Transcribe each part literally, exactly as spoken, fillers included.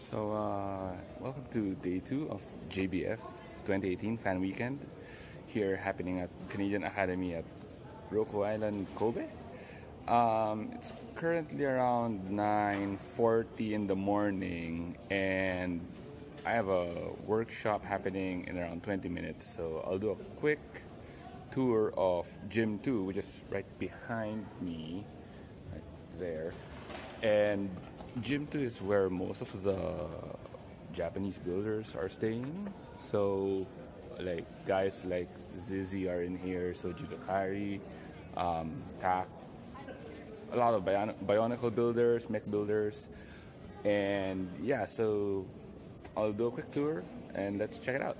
So, uh, welcome to day two of J B F twenty eighteen Fan Weekend here happening at Canadian Academy at Roku Island, Kobe. Um, it's currently around nine forty in the morning, and I have a workshop happening in around twenty minutes. So I'll do a quick tour of Gym two, which is right behind me, right there. And Gym two is where most of the Japanese builders are staying. So, like guys like Zizi are in here, so Judakari, um, Tak, a lot of bion Bionicle builders, mech builders, and yeah. So I'll do a quick tour and let's check it out.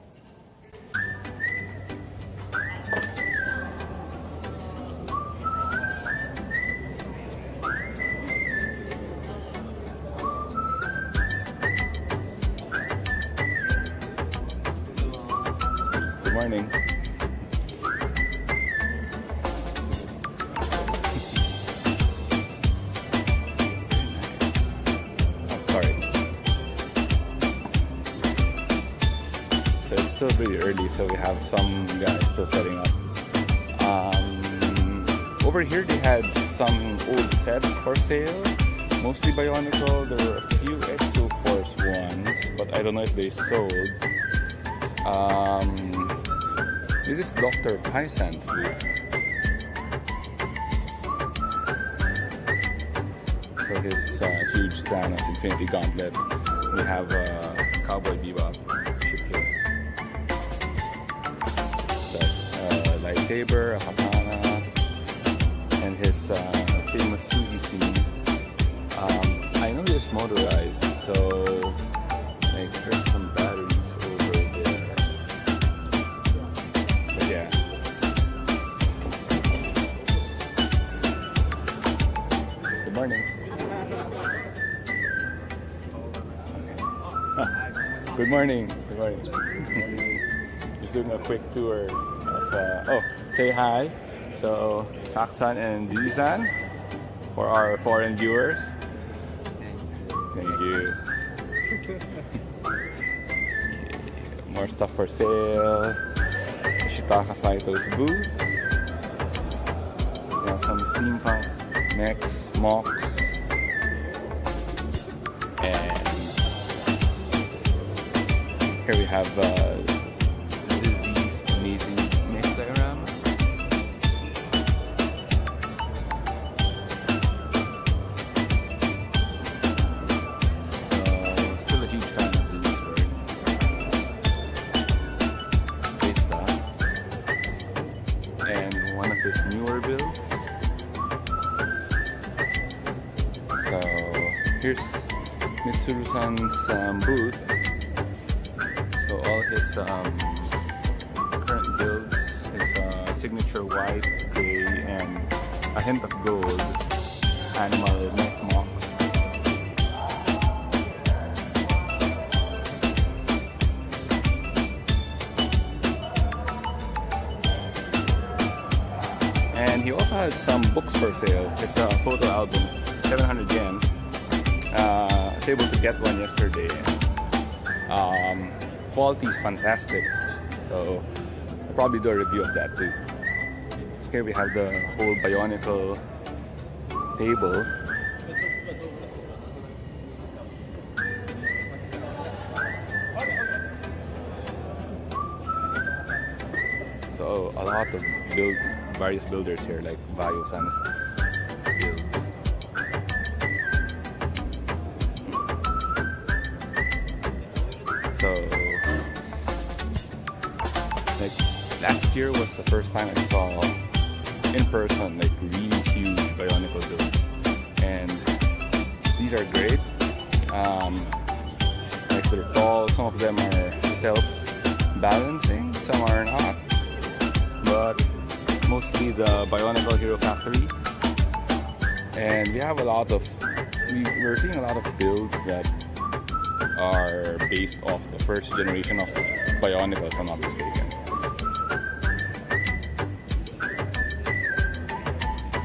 Good morning. Sorry. So it's still pretty early, so we have some guys still setting up. Um, over here they had some old sets for sale, mostly Bionicle. There were a few Exo Force ones, but I don't know if they sold. Um, this is Doctor Paisan's booth. So his uh, huge Thanos Infinity Gauntlet. We have uh, Cowboy Bebop ship here. That's uh, lightsaber, a katana, and his uh, famous sushi scene. Um, I know it's motorized, so like there's some batteries. Yeah. Good morning. Good morning. Good morning. Just doing a quick tour of, uh, oh, say hi. So, Aksan and Zizi-san for our foreign viewers. Thank you. Okay. More stuff for sale. Shitaka Saito's booth. We have some steampunk mechs, mocks, and here we have uh, Zizi's amazing mech diorama. So, still a huge fan of Zizi's work. Great stuff. And one of his newer builds. So here's Mitsuru-san's um, booth. So all his um, current builds, his uh, signature white, gray, and a hint of gold animal mech mocks. And he also had some books for sale. It's a photo album, seven hundred yen. Uh, I was able to get one yesterday. Um, quality is fantastic, so I'll probably do a review of that too. Here we have the whole Bionicle table. So a lot of build. Various builders here, like Vayo-san's builds. So, like last year was the first time I saw in person like really huge Bionicle builds, and these are great. Um, like they're tall. Some of them are self-balancing, some are not, but mostly the Bionicle Hero Factory, and we have a lot of we, we're seeing a lot of builds that are based off the first generation of Bionicle, if I'm not mistaken.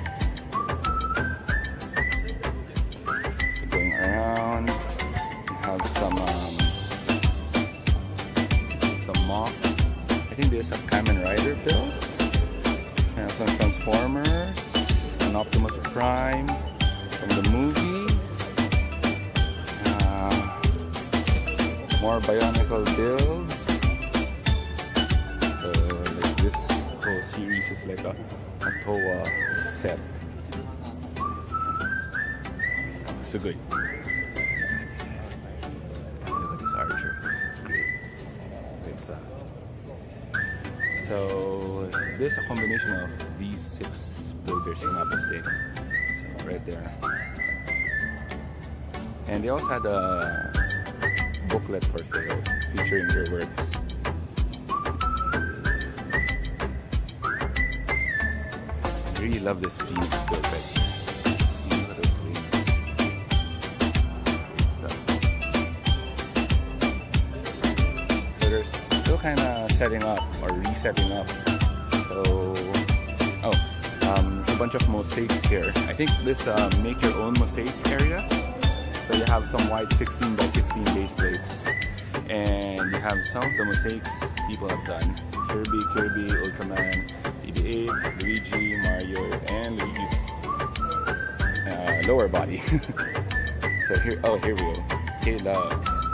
So going around, we have some um, some mocks. I think there's a Kamen Rider build. And some Transformers, an Optimus Prime from the movie. Uh, more Bionicle builds. So like this whole series is like a, a Toa set. So good. Look at this archer. Great. Great stuff. So there's a combination of these six builders in Apple State. So right there. And they also had a booklet for sale featuring their works. I really love this Phoenix build right here. Look at those wings. Great stuff. So they're still kind of setting up or resetting up. So, oh, um, a bunch of mosaics here. I think this uh, make your own mosaic area. So you have some white sixteen by sixteen base plates, and you have some of the mosaics people have done. Kirby, Kirby, Ultraman, B B eight, Luigi, Mario, and Luigi's uh, lower body. So here, oh, here we go. K-Love.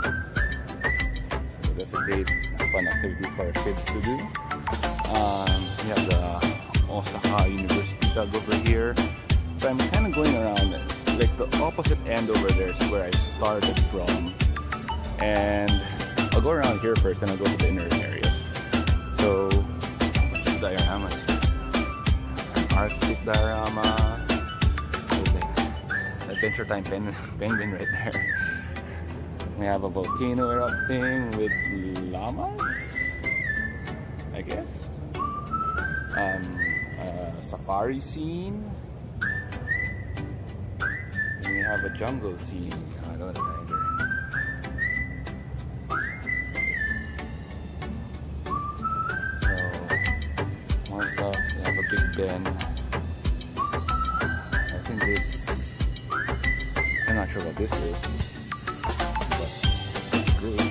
So that's a great fun activity for kids to do. Um, we have the Osaka University tag over here. So I'm kind of going around it. Like the opposite end over there is where I started from, and I'll go around here first and I'll go to the inner areas. So dioramas here. An Arctic diorama with like Adventure Time pen penguin right there. We have a volcano erupting with llamas, I guess. Um, a safari scene. We have a jungle scene. Oh, I don't know the tiger. So, more stuff. We have a Big Ben. I think this. I'm not sure what this is, but it's good.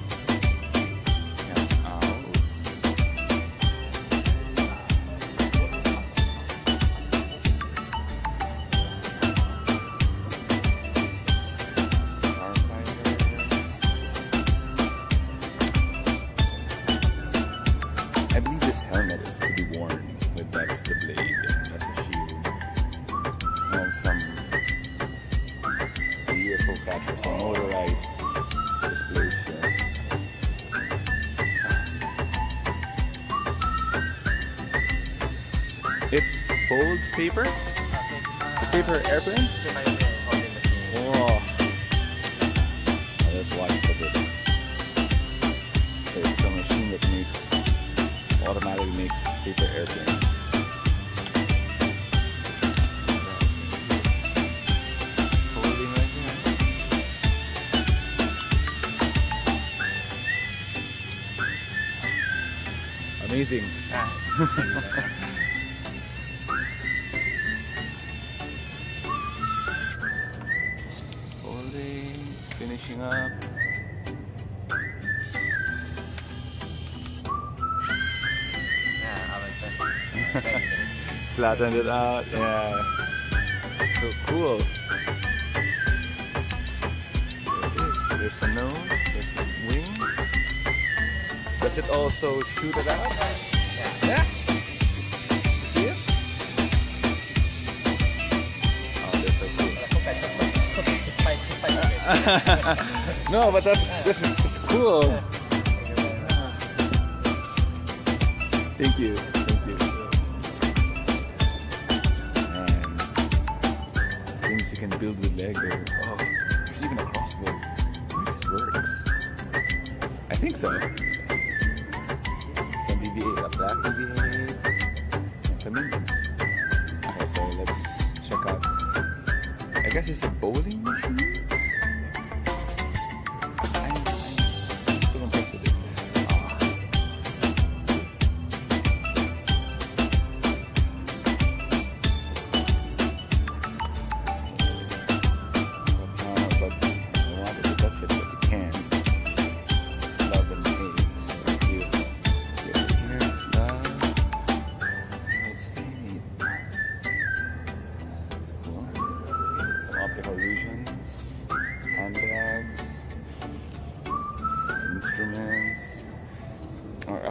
It folds paper? Paper airplane? Whoa. That's why it's so good. So it's a machine that makes, automatically makes paper airplanes. Folding right here. Amazing. Finishing up. Flattened it out. Yeah. So cool. There it is. There's a nose. There's some wings. Does it also shoot it out? Yeah. See it? Oh, that's so cool. No, but that's this is cool. Thank you, thank you. And things you can build with Lego. Oh, there's even a crossbow. This works. I think so. Some B B eight, a black B B eight, and some minions. Okay, so let's check out. I guess it's a bowling machine. But I wanted to touch it, but you can't.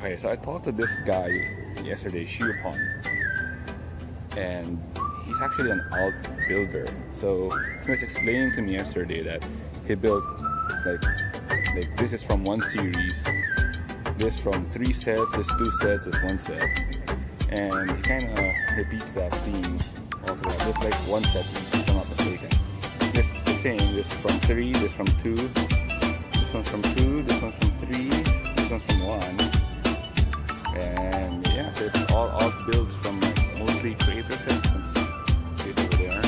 Okay, so I talked to this guy yesterday, Shiupon, and he's actually an alt builder. So he was explaining to me yesterday that he built like like this is from one series, this from three sets, this two sets, this one set, and he kind of repeats that theme of that. This like one set, if I'm not mistaken. This the same. This from three, this from two, this one's from two, this one's from three, this one's from one, and yeah, so it's all alt builds from like mostly creator sets. Over there.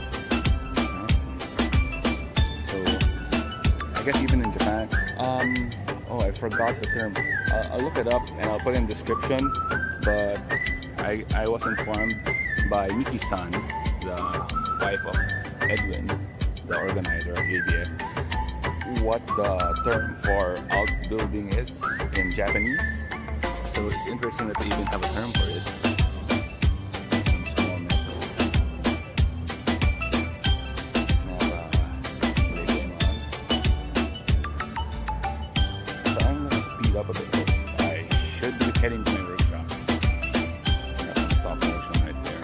So I guess even in Japan, um, oh, I forgot the term. I'll, I'll look it up and I'll put it in the description. But I I was informed by Miki-san, the wife of Edwin, the organizer of J B F, what the term for outbuilding is in Japanese. So it's interesting that they even have a term for it. Up a bit because I should be heading to my workshop. Got some stop motion right there.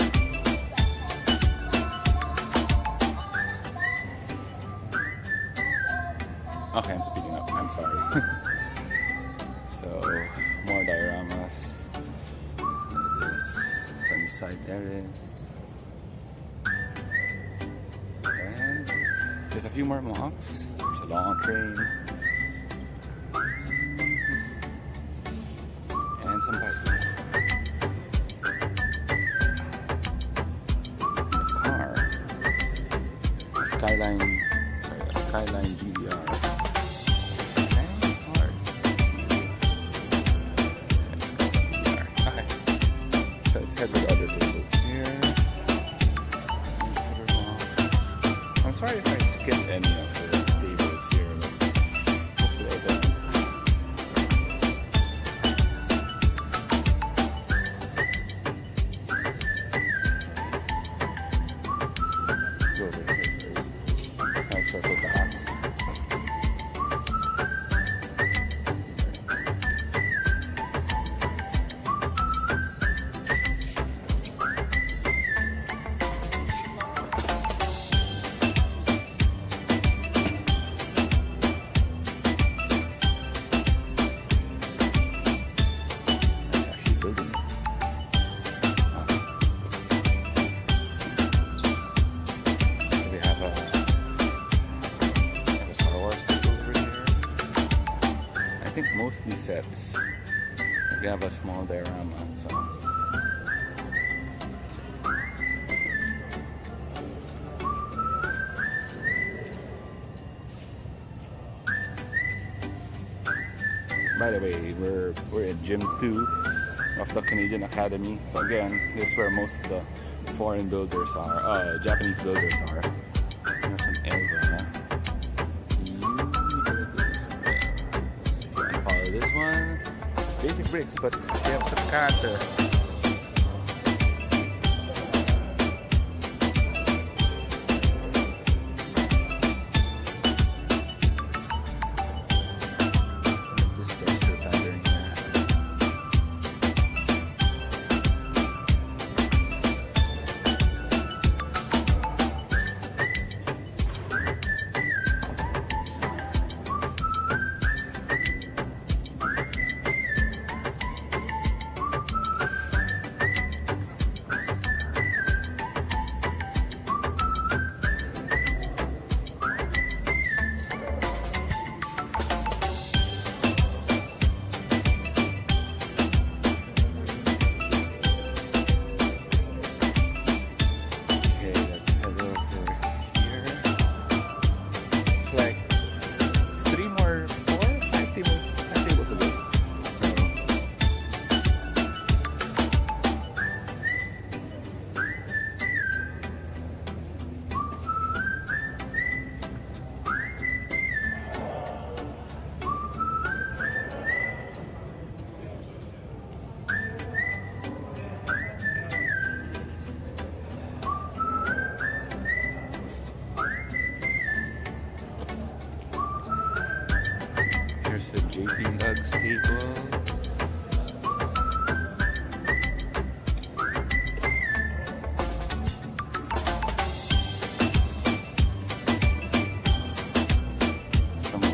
Okay, I'm speeding up. I'm sorry. So more dioramas. This sunny side terrace. And there's a few more mocks. There's a long train. Some bikes. A car. A Skyline. Sorry, a Skyline G D R. Okay, hard. Okay. So let's head to the other tables here. I'm sorry if I skip any of the tables here. Hopefully I don't. Circle back. Actually building it. So we have a I think mostly sets. We have a small diorama, so by the way, we're we're at Gym two of the Canadian Academy. So again, this is where most of the foreign builders are, uh, Japanese builders are. There's some Elva. This one, basic bricks, but they have some character. This texture pattern here. J P Lugs table.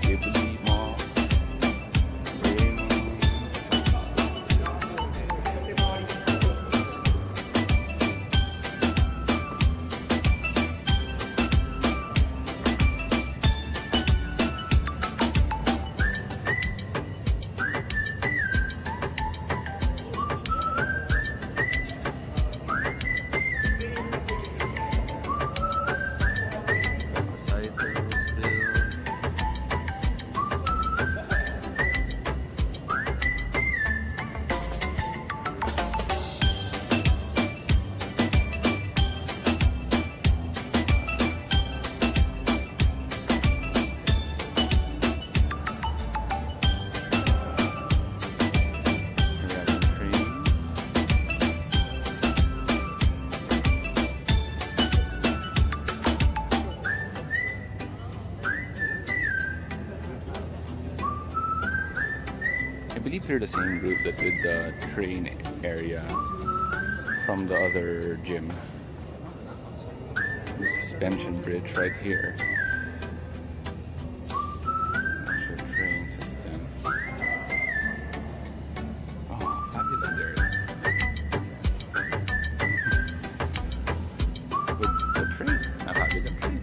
Ghibli Moss, Raymond. I believe they're the same group that did the train area from the other gym. The suspension bridge right here. Actual train system. Oh, fabulous there. With the train. A fabulous train.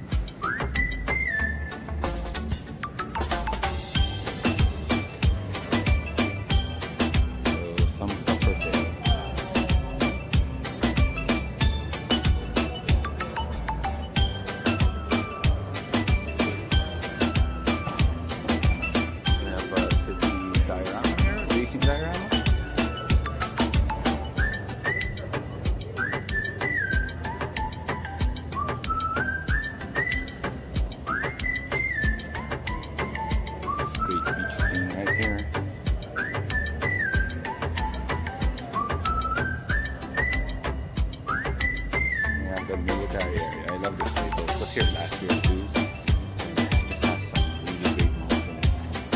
Here last year too. It just has some really great malls in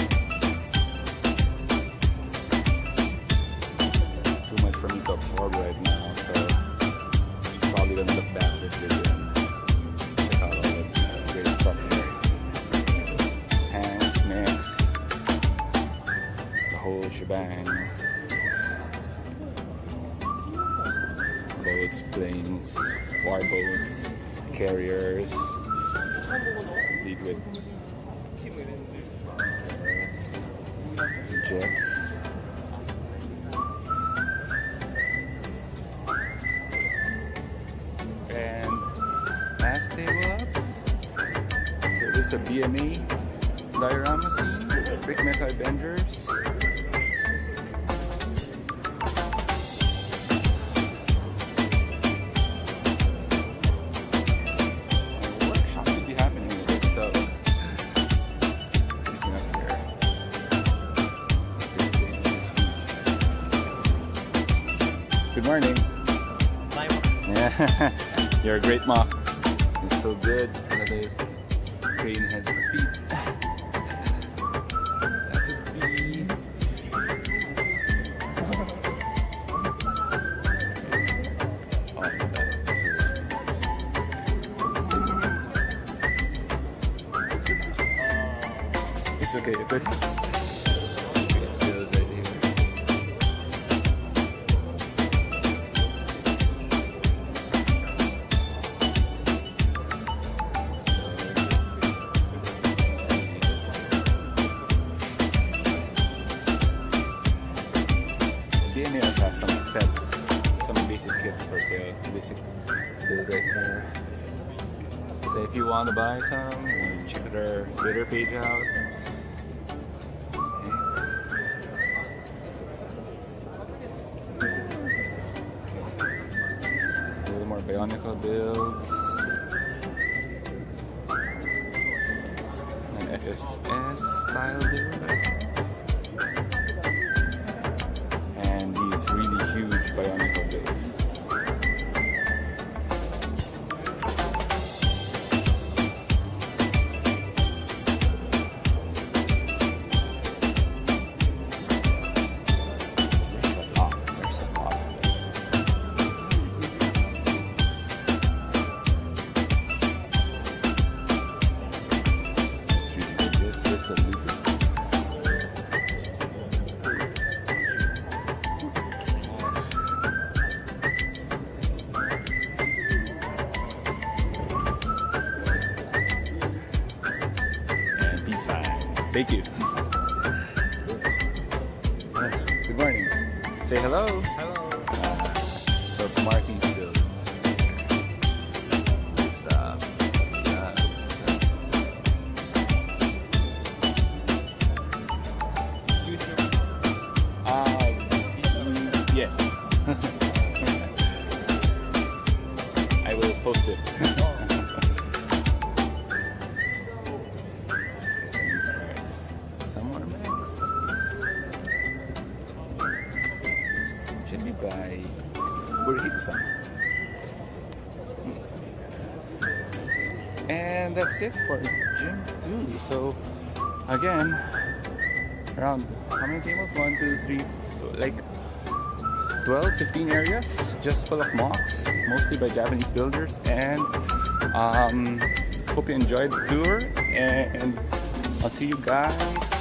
it. Too much for me to absorb right now, so probably gonna look back at this video and check out all the great stuff here. Tanks, mix, the whole shebang. Boats, planes, war boats, carriers, lead with jets. And last table up. So this is a B M A diorama scene, Brick Mecha Avengers. Good morning. Yeah, you're a great mock. It's so good. Look at this crane heads for feet. That would be. Oh, that, this is. It's okay. It's okay. Has some sets, some basic kits for sale, basic build right here. So if you want to buy some, check their Twitter page out. Okay. A little more Bionicle builds. An F S S style build. Really huge Bionicle builds. There's a lot. There's a lot. It's really good. This is a loop. Thank you. Good morning. Say hello. Hello. Uh, so Marky's builds. Stop. Stop. YouTube. Uh, yes. I will post it. Some more mags. Should be by Burhiko-san. And that's it for gym two. So again, around how many tables? One, two, three, like twelve, fifteen areas just full of mocks, mostly by Japanese builders. And um, hope you enjoyed the tour, and I'll see you guys